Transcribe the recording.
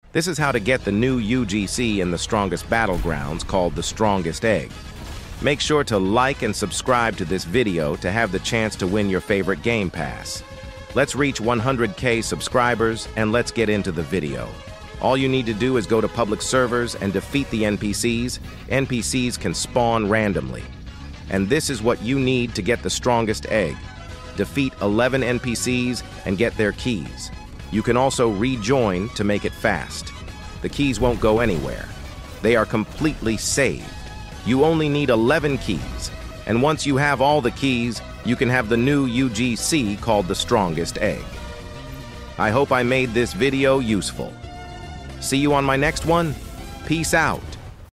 This is how to get the new UGC in the strongest battlegrounds called the Strongest Egg. Make sure to like and subscribe to this video to have the chance to win your favorite Game Pass. Let's reach 100K subscribers and let's get into the video. All you need to do is go to public servers and defeat the NPCs. NPCs can spawn randomly. And this is what you need to get the Strongest Egg. Defeat 11 NPCs and get their keys. You can also rejoin to make it fast. The keys won't go anywhere. They are completely saved. You only need 11 keys, and once you have all the keys, you can have the new UGC called the Strongest Egg. I hope I made this video useful. See you on my next one. Peace out.